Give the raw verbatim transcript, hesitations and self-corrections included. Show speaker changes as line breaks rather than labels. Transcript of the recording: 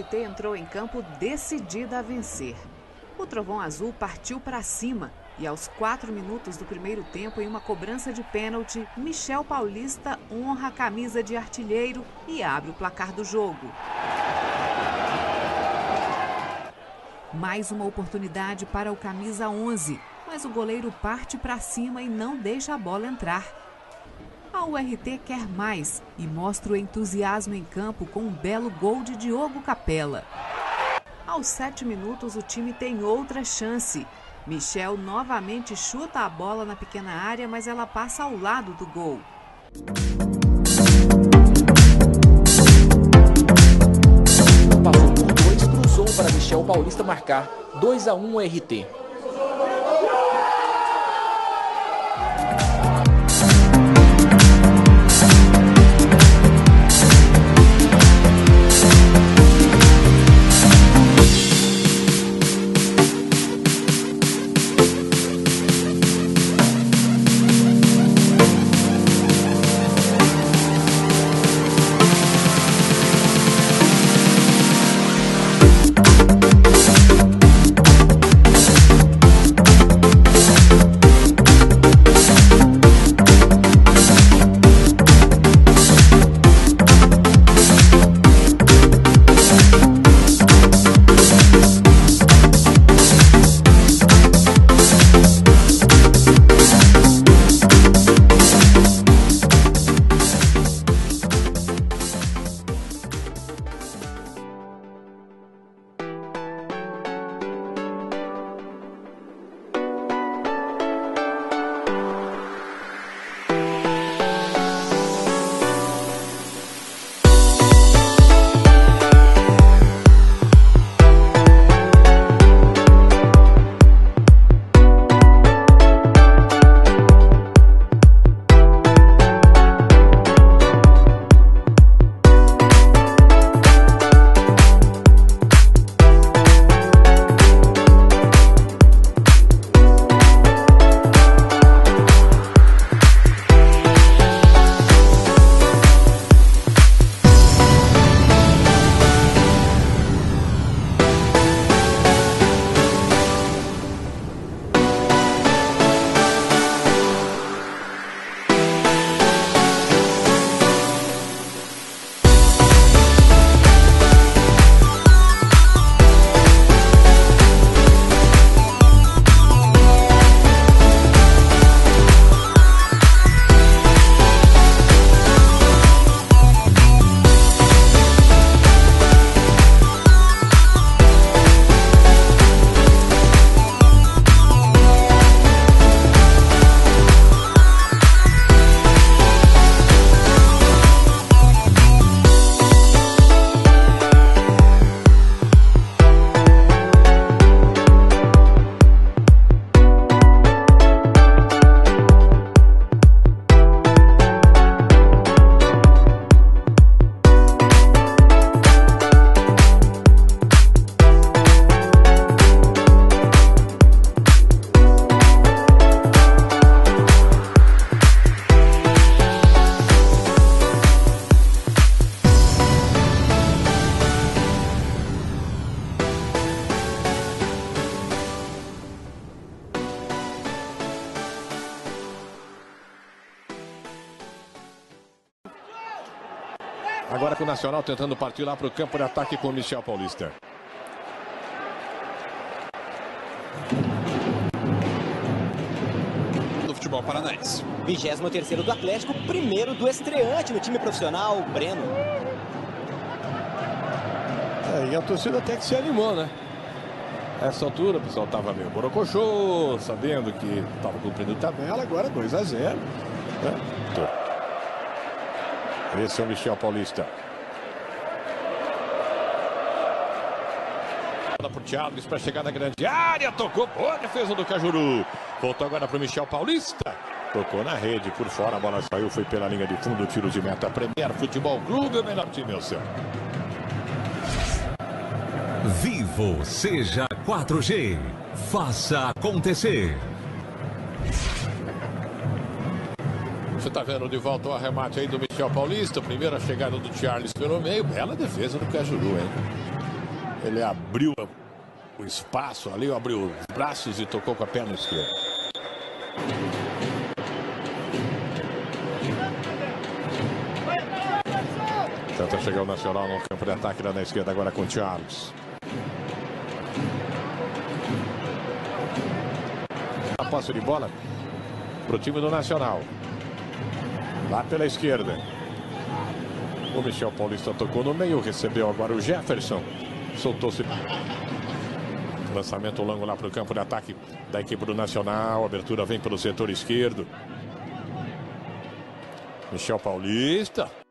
T entrou em campo decidida a vencer. O Trovão Azul partiu para cima e aos quatro minutos do primeiro tempo, em uma cobrança de pênalti, Michel Paulista honra a camisa de artilheiro e abre o placar do jogo. Mais uma oportunidade para o camisa onze, mas o goleiro parte para cima e não deixa a bola entrar. A U R T quer mais e mostra o entusiasmo em campo com um belo gol de Diogo Capella. Aos sete minutos, o time tem outra chance. Michel novamente chuta a bola na pequena área, mas ela passa ao lado do gol.
Passou por dois, cruzou para Michel Paulista marcar. dois a um U R T.
Agora com o Nacional tentando partir lá para o campo de ataque com o Michel Paulista.
Do futebol paranaense.
vigésimo terceiro do Atlético, primeiro do estreante no time profissional, Breno.
É, e a torcida até que se animou, né? Essa altura o pessoal estava meio borocochô, sabendo que estava cumprindo tabela, agora dois a zero. Né? Esse é o Michel Paulista. Para o Thiago, para chegar na grande área, tocou, boa defesa do Cajuru. Voltou agora para o Michel Paulista. Tocou na rede, por fora, a bola saiu, foi pela linha de fundo, tiro de meta. Premier Futebol Clube, o melhor time é o seu.
Vivo seja quatro G. Faça acontecer.
Você está vendo de volta o arremate aí do Michel Paulista. Primeira chegada do Charles pelo meio. Bela defesa do Cajuru, hein? Ele abriu o espaço ali, abriu os braços e tocou com a perna esquerda. Tenta chegar o Nacional no campo de ataque lá na esquerda, agora com o Charles. A posse de bola para o time do Nacional. Lá pela esquerda. O Michel Paulista tocou no meio, recebeu agora o Jefferson. Soltou-se. Lançamento longo lá para o campo de ataque da equipe do Nacional. A abertura vem pelo setor esquerdo. Michel Paulista.